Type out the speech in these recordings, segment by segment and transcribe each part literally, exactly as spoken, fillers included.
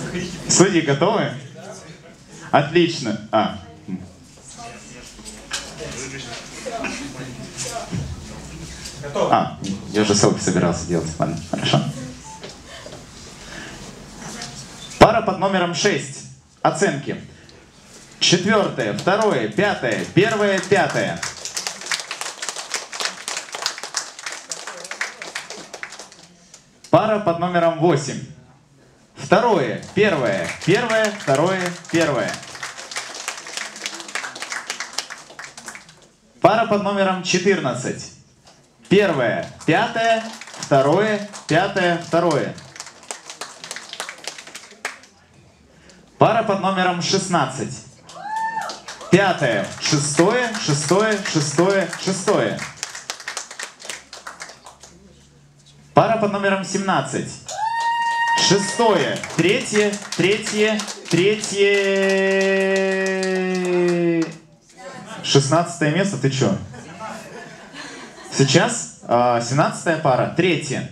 Судьи готовы? Отлично. А. А, я уже селфи собирался делать. Ладно, хорошо. Пара под номером шесть. Оценки. Четвертое, второе, пятое, первое, пятое. Пара под номером восемь. Второе, первое, первое, второе, первое. Пара под номером четырнадцать. Первое, пятое, второе, пятое, второе. Пара под номером шестнадцать. Пятое, шестое, шестое, шестое, шестое. Пара под номером семнадцать. Шестое, третье, третье, третье. Шестнадцатое место, ты чё? Сейчас э, семнадцатая пара, третья.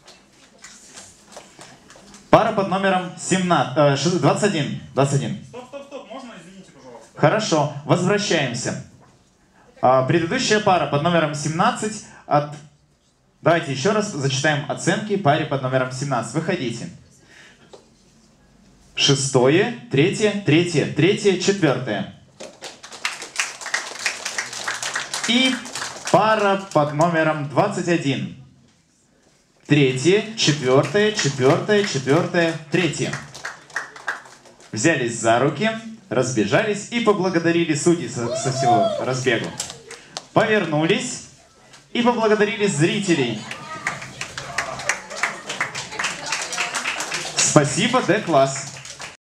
Пара под номером семнадцать, э, двадцать один. двадцать один. Стоп, стоп, стоп, можно, извините, пожалуйста. Хорошо, возвращаемся. Э, предыдущая пара под номером семнадцать от... Давайте еще раз зачитаем оценки паре под номером семнадцать. Выходите. Шестое, третье, третье, третье, четвертое. И пара под номером двадцать один. Третье, четвертое, четвертое, четвертое, третье. Взялись за руки, разбежались и поблагодарили судей со, со всего разбегу. Повернулись и поблагодарили зрителей. Спасибо, Д-класс.